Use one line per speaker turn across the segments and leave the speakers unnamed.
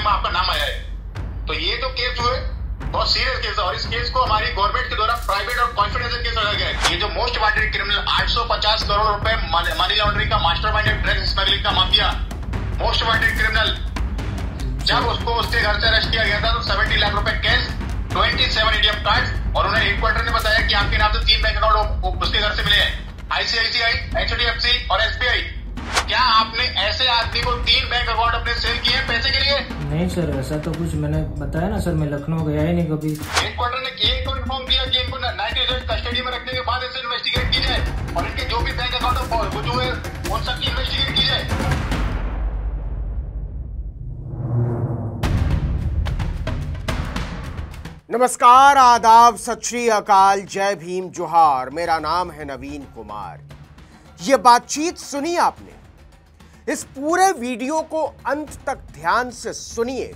में आपका नाम आया है। तो ये जो केस हुए बहुत सीरियस केस है और इस केस को हमारी गवर्नमेंट के द्वारा प्राइवेट और कॉन्फिडेंशियल केस लगाया गया है। ये जो मोस्ट वांटेड क्रिमिनल 850 करोड़ रुपए मनी लॉन्ड्रिंग का मास्टरमाइंड, ड्रग्स स्मगलिंग का माफिया, मोस्ट वांटेड क्रिमिनल, जब उसको उसके घर से अरेस्ट किया गया था तो 70 लाख रुपए कैश, 27 एटीएम कार्ड और उन्हें हेडक्वार्टर ने बताया कि आपके नाम से 3 बैंक अकाउंट उसके घर से मिले हैं, आईसीआईसीआई, एचडीएफसी और एसबीआई। क्या आपने ऐसे आदमी को 3 बैंक अकाउंट अपने सेल किए हैं पैसे के लिए?
नहीं सर, ऐसा तो कुछ मैंने बताया ना सर, मैं लखनऊ गया ही नहीं कभी।
हेडक्वार्टर ने इनको इन्फॉर्म किया कि इनको 90 डेज कस्टडी में रखने के बाद इसे इन्वेस्टिगेट की जाए और इनके जो भी बैंक अकाउंट जो है उन सबकी इन्वेस्टिगेट की जाए।
नमस्कार, आदाब, सत श्री अकाल, जय भीम, जोहार। मेरा नाम है नवीन कुमार। ये बातचीत सुनी आपने। इस पूरे वीडियो को अंत तक ध्यान से सुनिए,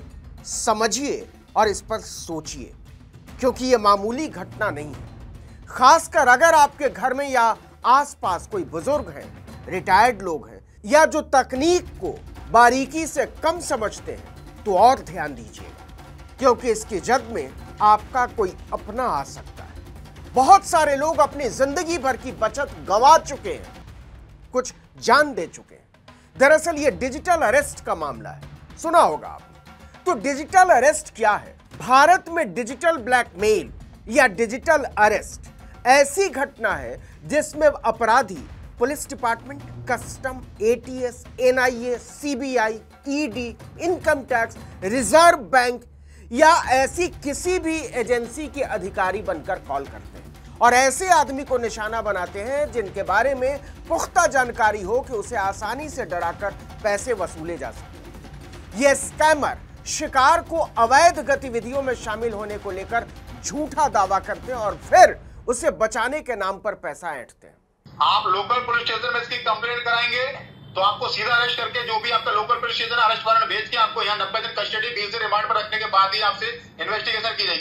समझिए और इस पर सोचिए, क्योंकि ये मामूली घटना नहीं है। खासकर अगर आपके घर में या आसपास कोई बुजुर्ग हैं, रिटायर्ड लोग हैं या जो तकनीक को बारीकी से कम समझते हैं तो और ध्यान दीजिएगा, क्योंकि इसकी जद में आपका कोई अपना आ सकता है। बहुत सारे लोग अपनी जिंदगी भर की बचत गंवा चुके हैं, कुछ जान दे चुके हैं। दरअसल ये डिजिटल अरेस्ट का मामला है, सुना होगा आपने। तो डिजिटल अरेस्ट क्या है? भारत में डिजिटल ब्लैकमेल या डिजिटल अरेस्ट ऐसी घटना है जिसमें अपराधी police department, custom, ATS, NIA, CBI, ED, income tax, reserve bank या ऐसी किसी भी एजेंसी के अधिकारी बनकर कॉल करते हैं और ऐसे आदमी को निशाना बनाते हैं जिनके बारे में पुख्ता जानकारी हो कि उसे आसानी से डराकर पैसे वसूले जा सके। ये स्कैमर शिकार को अवैध गतिविधियों में शामिल होने को लेकर झूठा दावा करते हैं और फिर उसे बचाने के नाम पर पैसा ऐंठते हैं।
आप लोकल पुलिस स्टेशन में इसकी कंप्लेंट कराएंगे तो आपको सीधा अरेस्ट करके जो भी आपका local police station arrest warrant भेज के आपको यहाँ 90 दिन कस्टडी, 20 दिन रिमांड पर रखने के बाद ही आपसे इन्वेस्टिगेशन की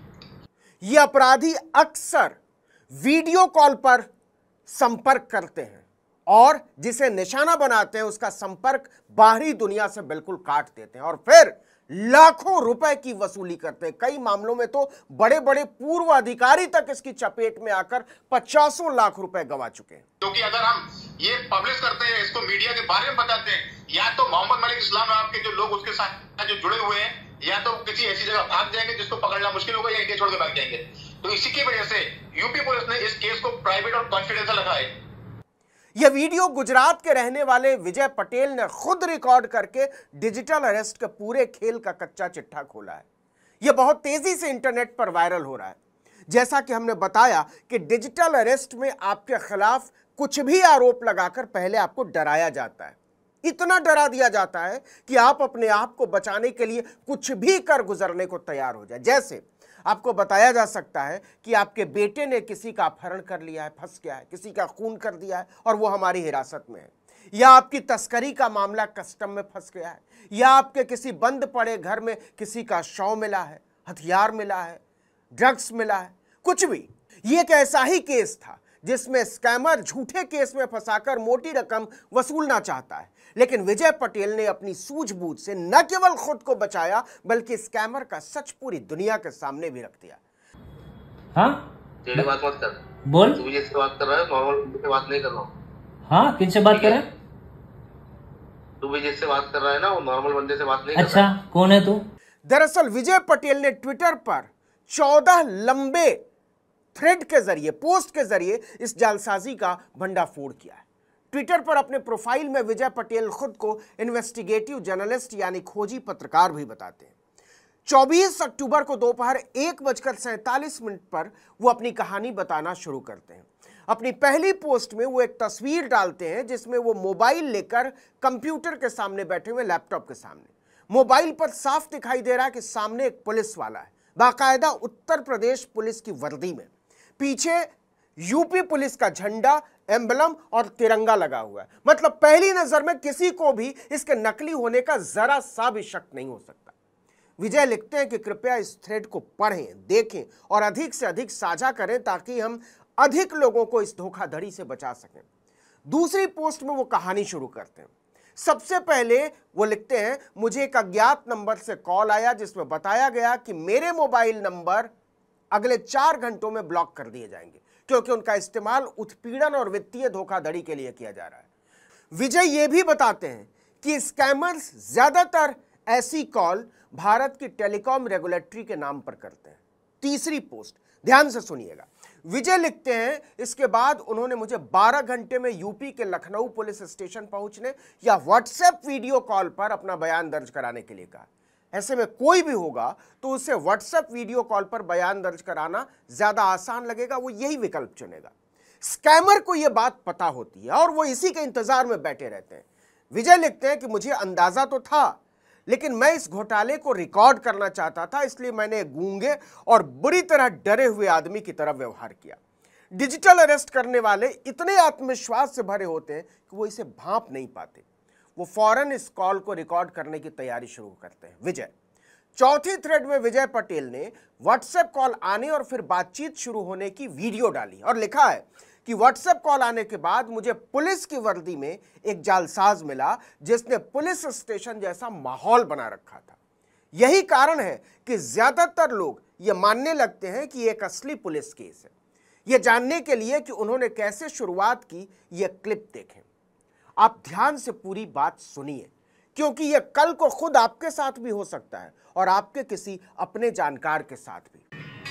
जाएगी।
ये अपराधी अक्सर वीडियो कॉल पर संपर्क करते हैं और जिसे निशाना बनाते हैं उसका संपर्क बाहरी दुनिया से बिल्कुल काट देते हैं और फिर लाखों रुपए की वसूली करते हैं। कई मामलों में तो बड़े बड़े पूर्व अधिकारी तक इसकी चपेट में आकर 50 लाख रुपए गंवा चुके हैं।
क्योंकि अगर हम ये पब्लिश करते हैं, इसको मीडिया के बारे में बताते हैं, या तो मोहम्मद मलिक इस्लाम आपके जो लोग उसके साथ जो जुड़े हुए हैं या तो किसी ऐसी जगह भाग जाएंगे जिसको पकड़ना मुश्किल होगा या इंडिया छोड़ के भाग जाएंगे। तो इसी की वजह से यूपी पुलिस ने इस केस को प्राइवेट और कॉन्फिडेंशियल रखा है।
यह वीडियो गुजरात के रहने वाले विजय पटेल ने खुद रिकॉर्ड करके डिजिटल अरेस्ट के पूरे खेल का कच्चा चिट्ठा खोला है। यह बहुत तेजी से इंटरनेट पर वायरल हो रहा है। जैसा कि हमने बताया कि डिजिटल अरेस्ट में आपके खिलाफ कुछ भी आरोप लगाकर पहले आपको डराया जाता है। इतना डरा दिया जाता है कि आप अपने आप को बचाने के लिए कुछ भी कर गुजरने को तैयार हो जाए। जैसे आपको बताया जा सकता है कि आपके बेटे ने किसी का अपहरण कर लिया है, फंस गया है, किसी का खून कर दिया है और वो हमारी हिरासत में है, या आपकी तस्करी का मामला कस्टम में फंस गया है, या आपके किसी बंद पड़े घर में किसी का शव मिला है, हथियार मिला है, ड्रग्स मिला है, कुछ भी। ये एक ऐसा ही केस था जिसमें स्कैमर झूठे केस में फंसाकर मोटी रकम वसूलना चाहता है, लेकिन विजय पटेल ने अपनी सूझबूझ से न केवल खुद को बचाया बल्कि स्कैमर का सच पूरी दुनिया के सामने भी रख दिया।
हाँ,
बात मत कर,
बोल।
तू जिससे बात कर रहा है नॉर्मल से बात नहीं कर रहा हूँ।
हाँ, किनसे बात कर रहा है?
तू भी जिससे बात कर रहा है ना वो नॉर्मल बंदे से बात नहीं कर रहा है।
अच्छा, कौन है तू?
दरअसल विजय पटेल ने ट्विटर पर 14 लंबे थ्रेड के जरिए, पोस्ट के जरिए इस जालसाजी का भंडाफोड़ किया है। ट्विटर पर अपने प्रोफाइल में विजय पटेल खुद को इन्वेस्टिगेटिव जर्नलिस्ट यानी खोजी पत्रकार भी बताते हैं। 24 अक्टूबर को दोपहर 1:47 पर वो अपनी कहानी बताना शुरू करते हैं। अपनी पहली पोस्ट में वो एक तस्वीर डालते हैं जिसमें वो मोबाइल लेकर कंप्यूटर के सामने बैठे हुए, लैपटॉप के सामने। मोबाइल पर साफ दिखाई दे रहा है कि सामने एक पुलिस वाला है, बाकायदा उत्तर प्रदेश पुलिस की वर्दी में। पीछे यूपी पुलिस का झंडा, एम्बलम और तिरंगा लगा हुआ है। मतलब पहली नजर में किसी को भी इसके नकली होने का जरा सा भी शक नहीं हो सकता। विजय लिखते हैं कि कृपया इस थ्रेड को पढ़ें, देखें और अधिक से अधिक साझा करें ताकि हम अधिक लोगों को इस धोखाधड़ी से बचा सकें। दूसरी पोस्ट में वो कहानी शुरू करते हैं। सबसे पहले वो लिखते हैं, मुझे एक अज्ञात नंबर से कॉल आया जिसमें बताया गया कि मेरे मोबाइल नंबर अगले 4 घंटों में ब्लॉक कर दिए जाएंगे क्योंकि उनका इस्तेमाल उत्पीड़न और वित्तीय धोखाधड़ी के लिए किया जा रहा है। विजय ये भी बताते हैं कि स्कैमर्स ज्यादातर ऐसी कॉल भारत की टेलीकॉम रेगुलेटरी के नाम पर करते हैं। तीसरी पोस्ट ध्यान से सुनिएगा। विजय लिखते हैं, इसके बाद उन्होंने मुझे 12 घंटे में यूपी के लखनऊ पुलिस स्टेशन पहुंचने या व्हाट्सएप वीडियो कॉल पर अपना बयान दर्ज कराने के लिए कहा। ऐसे में कोई भी होगा तो उसे व्हाट्सएप वीडियो कॉल पर बयान दर्ज कराना ज्यादा आसान लगेगा, वो यही विकल्प चुनेगा। स्कैमर को यह बात पता होती है और वो इसी के इंतजार में बैठे रहते हैं। विजय लिखते हैं कि मुझे अंदाजा तो था, लेकिन मैं इस घोटाले को रिकॉर्ड करना चाहता था, इसलिए मैंने गूंगे और बुरी तरह डरे हुए आदमी की तरह व्यवहार किया। डिजिटल अरेस्ट करने वाले इतने आत्मविश्वास से भरे होते हैं कि वो इसे भांप नहीं पाते। वो फौरन इस कॉल को रिकॉर्ड करने की तैयारी शुरू करते हैं। विजय चौथी थ्रेड में विजय पटेल ने व्हाट्सएप कॉल आने और फिर बातचीत शुरू होने की वीडियो डाली और लिखा है कि व्हाट्सएप कॉल आने के बाद मुझे पुलिस की वर्दी में एक जालसाज मिला जिसने पुलिस स्टेशन जैसा माहौल बना रखा था। यही कारण है कि ज्यादातर लोग ये मानने लगते हैं कि एक असली पुलिस केस है। ये जानने के लिए कि उन्होंने कैसे शुरुआत की, ये क्लिप देखें। आप ध्यान से पूरी बात सुनिए क्योंकि यह कल को खुद आपके साथ भी हो सकता है और आपके किसी अपने जानकार के साथ भी।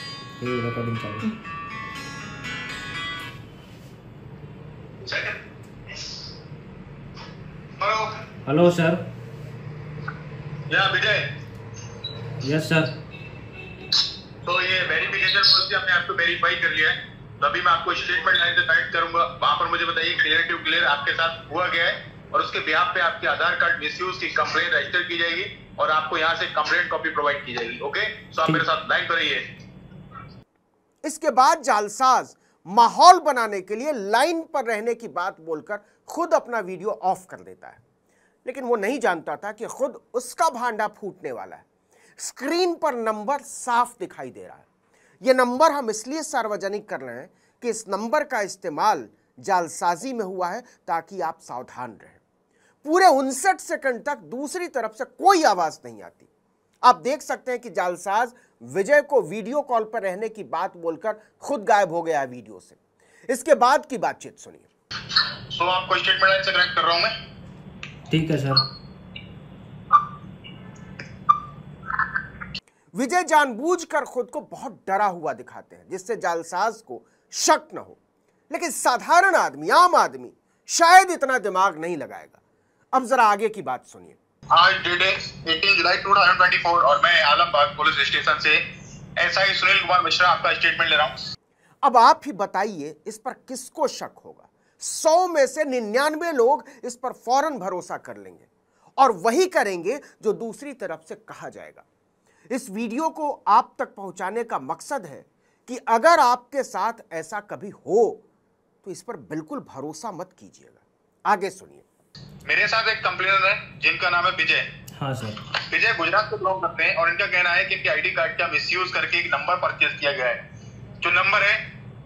Hello sir.
या विजय।
Yes sir.
तो ये वेरिफिकेशन पॉलिसी हमने आपको वेरीफाई कर लिया है, तो अभी मैं आपको स्टेटमेंट लाइन से कनेक्ट करूंगा। वहां पर मुझे बताइए क्लियर टू क्लियर आपके साथ हुआ गया है और उसके बिहाफ पे आपके आधार कार्ड मिसयूज की कंप्लेंट रजिस्टर की जाएगी और आपको यहाँ से कंप्लेंट कॉपी प्रोवाइड की जाएगी। ओके, सो आप मेरे साथ लाइन पर रहिए।
इसके बाद जालसाज माहौल बनाने के लिए लाइन पर रहने की बात बोलकर खुद अपना वीडियो ऑफ कर देता है, लेकिन वो नहीं जानता था कि खुद उसका भांडा फूटने वाला है। स्क्रीन पर नंबर साफ दिखाई दे रहा है। यह नंबर हम इसलिए सार्वजनिक कर रहे हैं कि इस नंबर का इस्तेमाल जालसाजी में हुआ है ताकि आप सावधान रहें। पूरे 59 सेकंड तक दूसरी तरफ से कोई आवाज नहीं आती। आप देख सकते हैं कि जालसाज विजय को वीडियो कॉल पर रहने की बात बोलकर खुद गायब हो गया है वीडियो से। इसके बाद की बातचीत सुनिए।
सो आपको स्टेटमेंट लाइन से कनेक्ट कर रहा हूं मैं।
ठीक है सर।
विजय जानबूझकर खुद को बहुत डरा हुआ दिखाते हैं जिससे जालसाज को शक न हो, लेकिन साधारण आदमी, आम आदमी शायद इतना दिमाग नहीं लगाएगा। अब जरा आगे की बात सुनिए।
आज डेट है 18 जुलाई 2024 और मैं आलमबाग पुलिस स्टेशन से एसआई सुनील कुमार मिश्रा आपका स्टेटमेंट ले रहा हूं।
अब आप ही बताइए इस पर किसको शक होगा? 100 में से 99 लोग इस पर फौरन भरोसा कर लेंगे और वही करेंगे जो दूसरी तरफ से कहा जाएगा। इस वीडियो को आप तक पहुंचाने का मकसद है कि अगर आपके साथ ऐसा कभी हो तो इस पर बिल्कुल भरोसा मत कीजिएगा। आगे सुनिए।
मेरे साथ एक कंप्लेनर है जिनका नाम है विजय।
हाँ सर।
विजय गुजरात से बिलोंग करते हैं और इनका कहना है कि इनके आईडी कार्ड का मिसयूज करके एक नंबर परचेज किया गया है, जो नंबर है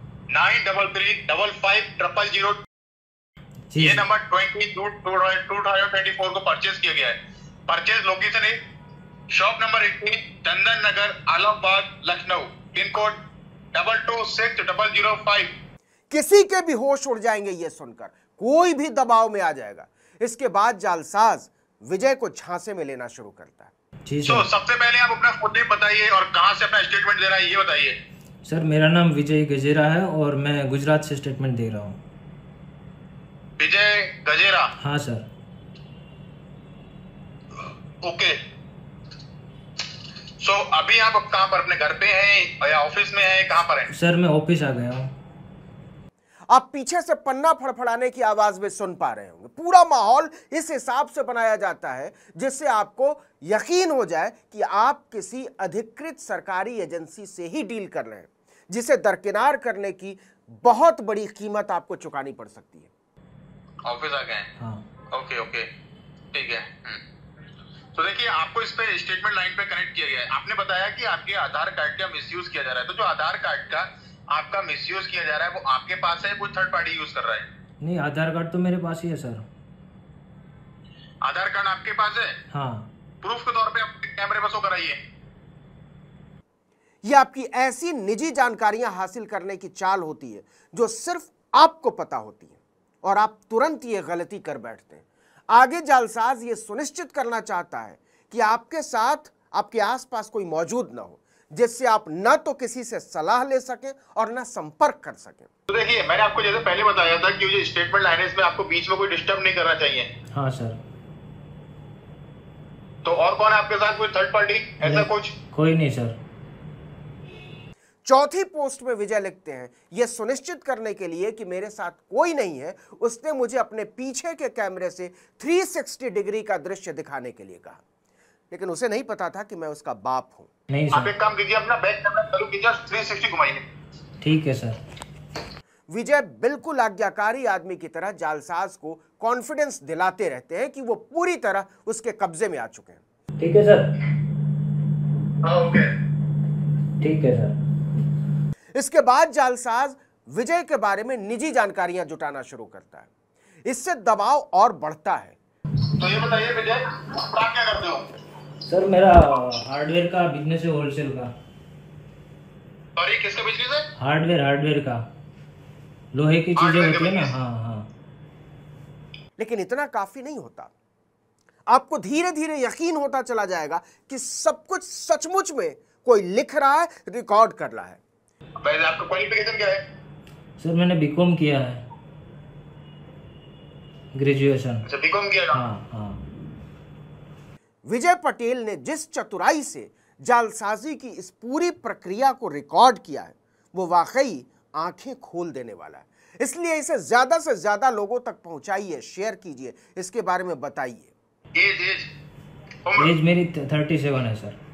93355000। ये नंबर 20/2/2024 को परचेज किया गया है। परचेज लोकेशन है shop number 18 Chandan Nagar Alambagh Lucknow, pin code 226005।
किसी के भी होश उड़ जाएंगे ये सुनकर, कोई भी दबाव में आ जाएगा। इसके बाद जालसाज विजय को झांसे में लेना शुरू करता है।
तो सबसे पहले आप अपना खुद नेम बताइए और कहां से अपना स्टेटमेंट दे रहा है ये बताइए।
सर मेरा नाम विजय गजेरा है और मैं गुजरात से स्टेटमेंट दे रहा हूँ।
विजय गजेरा?
हाँ सर।
ओके, सो अभी आप कहां पर, अपने घर पे हैं या ऑफिस में हैं, कहां पर हैं?
सर मैं ऑफिस आ गया हूँ।
आप पीछे से पन्ना फड़फड़ाने की आवाज में सुन पा रहे होंगे। पूरा माहौल इस हिसाब से बनाया जाता है जिससे आपको यकीन हो जाए कि आप किसी अधिकृत सरकारी एजेंसी से ही डील कर रहे हैं, जिसे दरकिनार करने की बहुत बड़ी कीमत आपको चुकानी पड़ सकती है।
ऑफिस आ गए हैं?
हाँ।
ओके ओके ठीक है। तो देखिए, आपको इस पे स्टेटमेंट लाइन पे कनेक्ट किया गया है। आपने बताया कि आपके आधार कार्ड का मिसयूज किया जा रहा है, तो जो आधार कार्ड का आपका मिसयूज किया जा रहा है वो आपके पास है, कोई थर्ड पार्टी यूज कर रहा है?
नहीं, आधार कार्ड तो मेरे पास ही है सर।
आधार कार्ड आपके पास है?
हाँ।
प्रूफ के तौर पे आप कैमरे पर शो कराइए।
यह आपकी ऐसी निजी जानकारियां हासिल करने की चाल होती है जो सिर्फ आपको पता होती है और आप तुरंत ये गलती कर बैठते हैं। आगे जालसाज ये सुनिश्चित करना चाहता है कि आपके साथ आपके आसपास कोई मौजूद ना हो, जिससे आप न तो किसी से सलाह ले सकें और न संपर्क कर सकें।
तो देखिए, मैंने आपको जैसे पहले बताया था कि ये स्टेटमेंट लाइन है, इसमें आपको बीच में कोई डिस्टर्ब नहीं करना चाहिए।
हाँ सर।
तो और कौन है आपके साथ, कोई थर्ड पार्टी ऐसा कुछ?
कोई नहीं सर।
चौथी पोस्ट में विजय लिखते हैं, यह सुनिश्चित करने के लिए कि मेरे साथ कोई नहीं है, उसने मुझे अपने पीछे के कैमरे से 360 डिग्री का दृश्य दिखाने के लिए कहा, लेकिन उसे नहीं पता था कि मैं उसका बाप हूं।
नहीं
आप
सर।
एक काम कीजिए, अपना बैक कैमरा चालू कीजिए, 360 घुमाइए।
ठीक है सर।
विजय बिल्कुल आज्ञाकारी आदमी की तरह जालसाज को कॉन्फिडेंस दिलाते रहते हैं कि वो पूरी तरह उसके कब्जे में आ चुके हैं।
ठीक है सर।
ओके,
ठीक है सर।
इसके बाद जालसाज विजय के बारे में निजी जानकारियां जुटाना शुरू करता है। इससे दबाव और बढ़ता है।
तो ये बताइए विजय, आप क्या करते हो?
सर मेरा हार्डवेयर का बिजनेस है, होलसेल का।
सॉरी, किसका बिजनेस है?
हार्डवेयर का, लोहे की चीजें होती है ना। हाँ हाँ।
लेकिन इतना काफी नहीं होता। आपको धीरे धीरे यकीन होता चला जाएगा कि सब कुछ सचमुच में कोई लिख रहा है, रिकॉर्ड कर रहा है।
वैसे आपका क्वालिफिकेशन क्या है?
सर मैंने बीकॉम किया है, ग्रेजुएशन।
अच्छा, बीकॉम किया ना?
हाँ हाँ।
विजय पटेल ने जिस चतुराई से जालसाजी की इस पूरी प्रक्रिया को रिकॉर्ड किया है, वो वाकई आंखें खोल देने वाला है। इसलिए इसे ज्यादा से ज्यादा लोगों तक पहुंचाइए, शेयर कीजिए, इसके बारे में बताइए।
एज
मेरी 37 है सर।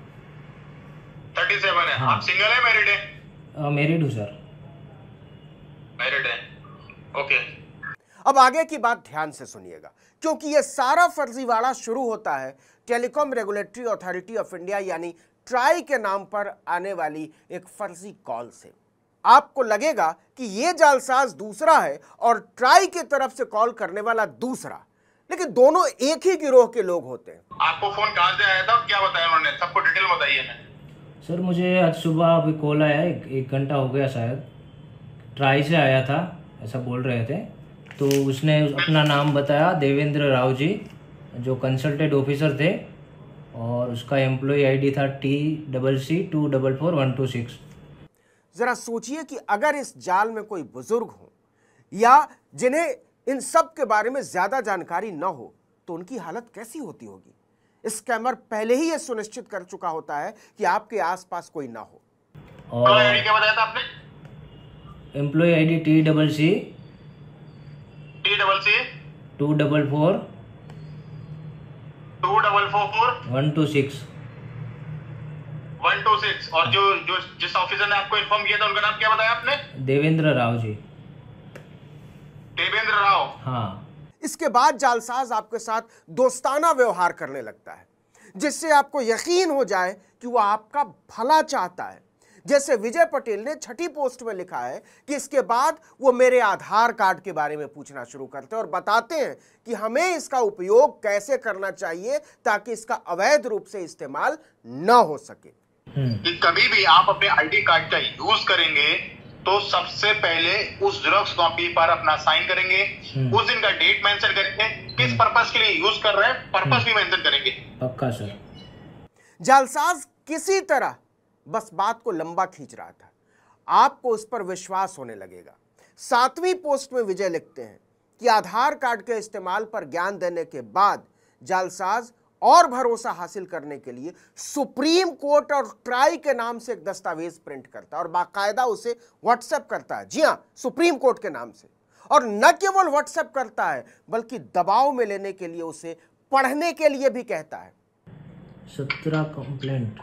37 है।
हाँ।
आप सिंगल है, मैरिड है?
मैरिड हूँ सर।
मैरिड है, ओके।
अब आगे की बात ध्यान से सुनिएगा, क्योंकि यह सारा फर्जीवाड़ा शुरू होता है telecom regulatory authority of India यानी ट्राई के नाम पर आने वाली एक फर्जी कॉल से। आपको लगेगा कि यह जालसाज दूसरा है और ट्राई की तरफ से कॉल करने वाला दूसरा, लेकिन दोनों एक ही गिरोह के लोग होते हैं।
आपको फोन कहां से आया था और क्या बताया उन्होंने, सबको डिटेल बताइए ना।
सर मुझे आज सुबह अभी कॉल आया, एक घंटा हो गया शायद, ट्राई से आया था, ऐसा बोल रहे थे। तो उसने अपना नाम बताया, देवेंद्र राव जी, जो कंसल्टेंट ऑफिसर थे, और उसका एम्प्लॉय आईडी था TCC 244126।
जरा सोचिए कि अगर इस जाल में कोई बुजुर्ग हो या जिन्हें इन सब के बारे में ज्यादा जानकारी न हो, तो उनकी हालत कैसी होती होगी। स्कैमर पहले ही यह सुनिश्चित कर चुका होता है कि आपके आसपास कोई ना हो।
और
आईडी क्या बताया था आपने?
एम्प्लॉय आईडी TCC
244 126 और जो जो जिस ऑफिसर ने आपको इन्फॉर्म किया था उनका नाम क्या बताया आपने?
देवेंद्र राव जी।
देवेंद्र राव।
हाँ।
इसके बाद जालसाज आपके साथ दोस्ताना व्यवहार करने लगता है, जिससे आपको यकीन हो जाए कि वो आपका भला चाहता है। जैसे विजय पटेल ने छठी पोस्ट में लिखा है कि इसके बाद वो मेरे आधार कार्ड के बारे में पूछना शुरू करते हैं और बताते हैं कि हमें इसका उपयोग कैसे करना चाहिए ताकि इसका अवैध रूप से इस्तेमाल न हो सके।
कि कभी भी आप अपने आईडी कार्ड का यूज करेंगे तो सबसे पहले उस जेरॉक्स कॉपी पर अपना साइन करेंगे, उस दिन का डेट मेंशन करेंगे, किस पर्पस के लिए यूज कर रहे हैं पर्पस भी मेंशन करेंगे।
पक्का सर।
जालसाज किसी तरह बस बात को लंबा खींच रहा था। आपको उस पर विश्वास होने लगेगा। 7वीं पोस्ट में विजय लिखते हैं कि आधार कार्ड के इस्तेमाल पर ज्ञान देने के बाद जालसाज और भरोसा हासिल करने के लिए सुप्रीम कोर्ट और ट्राई के नाम से एक दस्तावेज प्रिंट करता है और बाकायदा उसे व्हाट्सएप करता है। जी हां, सुप्रीम कोर्ट के नाम से। और न केवल व्हाट्सएप करता है बल्कि दबाव में लेने के लिए उसे पढ़ने के लिए भी कहता है।
17 कंप्लेंट।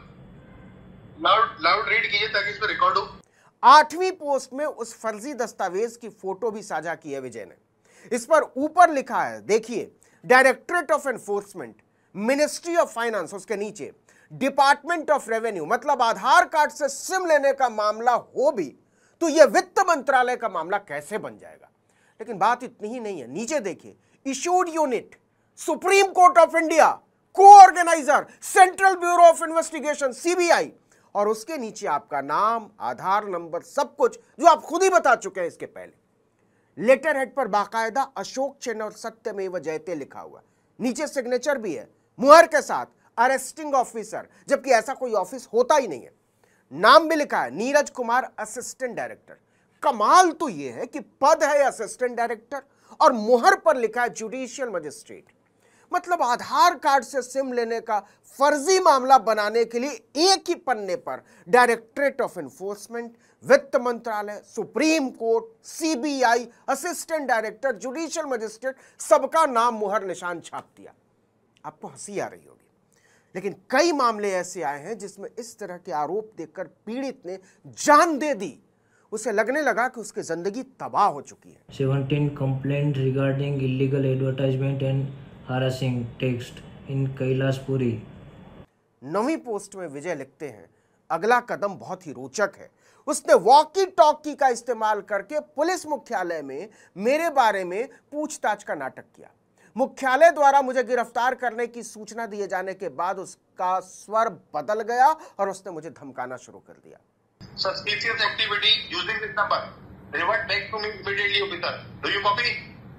लाउड रीड कीजिए ताकि इस पर रिकॉर्ड हो।
8वीं पोस्ट में उस फर्जी दस्तावेज की फोटो भी साझा की है विजय ने। इस पर ऊपर लिखा है, देखिए, directorate of enforcement, ministry of finance, उसके नीचे डिपार्टमेंट ऑफ रेवेन्यू। मतलब आधार कार्ड से सिम लेने का मामला हो भी तो यह वित्त मंत्रालय का मामला कैसे बन जाएगा। लेकिन बात इतनी ही नहीं है, नीचे देखिए, issued unit, supreme court of India, co-organiser central bureau of investigation CBI, और उसके नीचे आपका नाम, आधार नंबर, सब कुछ जो आप खुद ही बता चुके हैं इसके पहले। लेटर हेड पर बाकायदा अशोक चिन्ह और सत्यमेव जयते लिखा हुआ, नीचे सिग्नेचर भी है मुहर के साथ, अरेस्टिंग ऑफिसर, जबकि ऐसा कोई ऑफिस होता ही नहीं है। नाम भी लिखा है नीरज कुमार, असिस्टेंट डायरेक्टर। कमाल तो यह है कि पद है असिस्टेंट डायरेक्टर और मुहर पर लिखा है जुडिशियल मजिस्ट्रेट। मतलब आधार कार्ड से सिम लेने का फर्जी मामला बनाने के लिए एक ही पन्ने पर डायरेक्टरेट ऑफ एनफोर्समेंट, वित्त मंत्रालय, supreme court, CBI, assistant director, judicial magistrate, सबका नाम मुहर निशान छाप दिया। आपको हंसी आ रही होगी, लेकिन कई मामले ऐसे आए हैं जिसमें इस तरह के आरोप देखकर पीड़ित ने जान दे दी। उसे लगने लगा कि उसकी जिंदगी तबाह हो चुकी है।
17 complaint regarding illegal advertisement and harassing text in Kailashpuri.
9वीं पोस्ट में विजय लिखते हैं, अगला कदम बहुत ही रोचक है। उसने वॉकी टॉकी का इस्तेमाल करके पुलिस मुख्यालय में मेरे बारे में पूछताछ का नाटक किया। मुख्यालय द्वारा मुझे गिरफ्तार करने की सूचना दिए जाने के बाद उसका स्वर बदल गया और उसने मुझे धमकाना शुरू कर दिया।
Suspicious activity using this number. Revert back to me immediately, officer. Do you copy?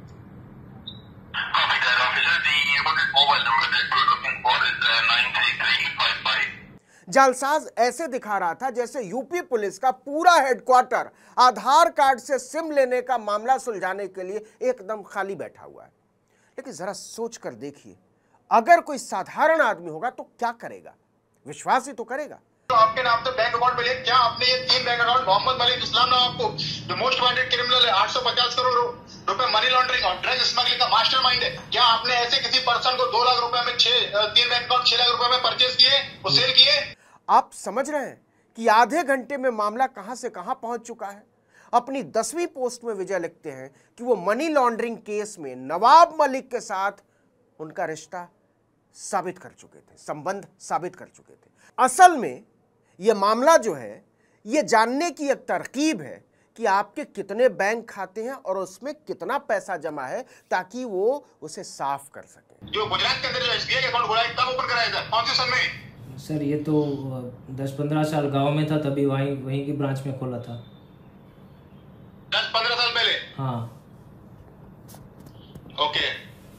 Copy that, officer. The mobile number that we're looking for is 93355.
जालसाज ऐसे दिखा रहा था जैसे यूपी पुलिस का पूरा हेडक्वार्टर आधार कार्ड से सिम लेने का मामला सुलझाने के लिए एकदम खाली बैठा हुआ है। लेकिन जरा सोच कर देखिए, अगर कोई साधारण आदमी होगा तो क्या करेगा? विश्वास ही तो करेगा।
तो आपके नाम से बैंक अकाउंट मिले, क्या आपने ये 3 बैंक अकाउंट, मोहम्मद मलिक इस्लाम नाम आपको जो मोस्ट वांटेड क्रिमिनल है, 850 करोड़ रुपए मनी लॉन्ड्रिंग और ड्रग स्मगलिंग का मास्टरमाइंड है, क्या आपने ऐसे किसी पर्सन को 2 लाख रुपए में 3 बैंक अकाउंट 6 लाख रुपए में परचेज किए, वो सेल किए?
आप समझ रहे हैं कि आधे घंटे में मामला कहां से कहां पहुंच चुका है। अपनी 10वीं पोस्ट में विजय लिखते हैं कि वो मनी लॉन्ड्रिंग केस में नवाब मलिक के साथ उनका रिश्ता साबित कर चुके थे, संबंध साबित कर चुके थे। असल में यह मामला जो है, यह जानने की एक तरकीब है कि आपके कितने बैंक खाते हैं और उसमें कितना पैसा जमा है, ताकि वो उसे साफ कर सके।
जो गुजरात के अंदर जो एसबीआई अकाउंट खुला है, कब ओपन कराया था, कौन से सन में?
सर ये तो 10-15 साल गांव में था, तभी वहीं की ब्रांच में खोला था।
10-15 साल पहले?
हाँ।
ओके,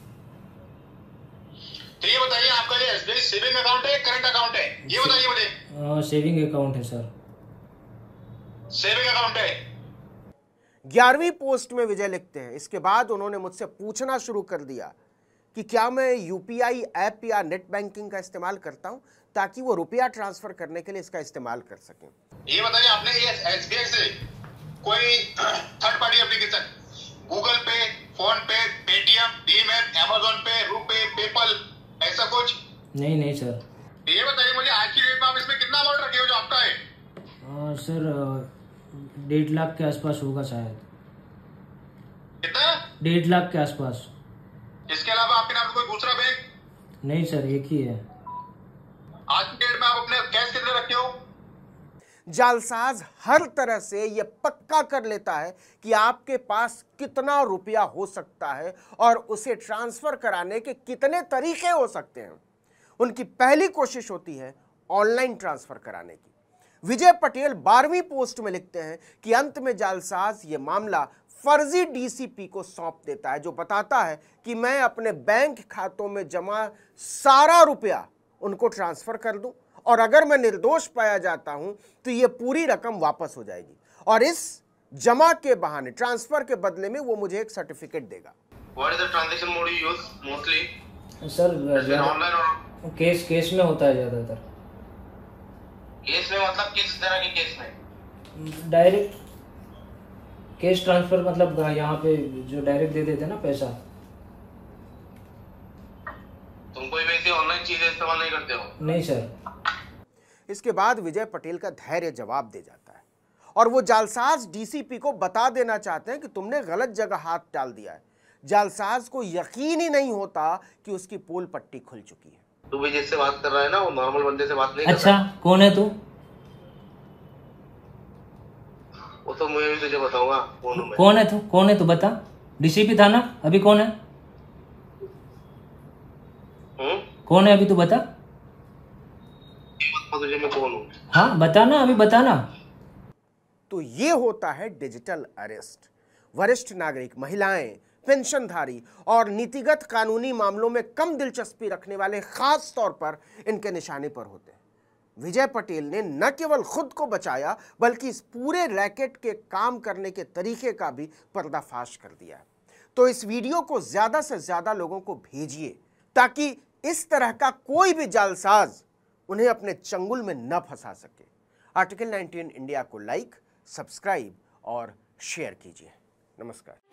तो ये बताइए आपका ये एसबीआई सेविंग अकाउंट है, करंट अकाउंट है, ये बताइए मुझे।
सेविंग अकाउंट है सर।
सेविंग अकाउंट है।
11वीं पोस्ट में विजय लिखते हैं, इसके बाद उन्होंने मुझसे पूछना शुरू कर दिया कि क्या मैं यूपीआई ऐप या नेट बैंकिंग का इस्तेमाल करता हूं, ताकि वो रुपया ट्रांसफर करने के लिए इसका इस्तेमाल कर सकें।
ये बताइए, आपने ये एसबीआई से कोई third party application, Google Pay, PhonePe, Paytm, भीम app, Amazon Pay, RuPay, PayPal, ऐसा कुछ?
नहीं सर।
ये बताइए मुझे, आज की डेट में आप इसमें कितना अमाउंट रखे हो जो आपका है?
सर 1.5 लाख के आसपास होगा शायद।
कितना?
1.5 लाख के आसपास।
इसके अलावा आपके नाम कोई दूसरा बैंक?
नहीं सर, एक ही है।
आज की डेट में आप अपने कैश कितने रखे हो?
जालसाज हर तरह से यह पक्का कर लेता है कि आपके पास कितना रुपया हो सकता है और उसे ट्रांसफर कराने के कितने तरीके हो सकते हैं। उनकी पहली कोशिश होती है ऑनलाइन ट्रांसफर कराने की। विजय पटेल 12वीं पोस्ट में लिखते हैं कि अंत में जालसाज यह मामला फर्जी डीसीपी को सौंप देता है, जो बताता है कि मैं अपने बैंक खातों में जमा सारा रुपया उनको ट्रांसफर कर दूं और अगर मैं निर्दोष पाया जाता हूं तो यह पूरी रकम वापस हो जाएगी और इस जमा के बहाने, ट्रांसफर के बदले में वो मुझे एक सर्टिफिकेट देगा।
What is the transaction mode you use mostly?
Sir
online और
केस में होता है ज्यादातर।
केस में मतलब किस तरह के केस में?
डायरेक्ट कैश ट्रांसफर, मतलब यहाँ पे जो डायरेक्ट दे देते ना पैसा।
तुम कोई वैसे ऑनलाइन चीजें इस्तेमाल नहीं करते हो?
नहीं सर।
इसके बाद विजय पटेल का धैर्य जवाब दे जाता है और वो जालसाज डीसीपी को बता देना चाहते हैं कि तुमने गलत जगह हाथ डाल दिया है। जालसाज को यकीन ही नहीं होता कि उसकी पोल पट्टी खुल चुकी है।
तू भी जिससे बात कर रहा है ना, वो नॉर्मल बंदे से बात नहीं करता।
अच्छा, कौन है तू?
वो तो मैं भी तुझे बताऊंगा
कौन है तू बता। डीसीपी था ना, अभी कौन है? कौन है अभी तू बता?
तुझे मैं कौन हूँ?
हाँ बताना, अभी बताना।
तो ये होता है डिजिटल अरेस्ट। वरिष्ठ नागरिक, महिलाएं, पेंशनधारी और नीतिगत कानूनी मामलों में कम दिलचस्पी रखने वाले खास तौर पर इनके निशाने पर होते हैं। विजय पटेल ने न केवल खुद को बचाया बल्कि इस पूरे रैकेट के काम करने के तरीके का भी पर्दाफाश कर दिया। तो इस वीडियो को ज्यादा से ज्यादा लोगों को भेजिए ताकि इस तरह का कोई भी जालसाज उन्हें अपने चंगुल में न फंसा सके। आर्टिकल 19 इंडिया को लाइक, सब्सक्राइब और शेयर कीजिए। नमस्कार।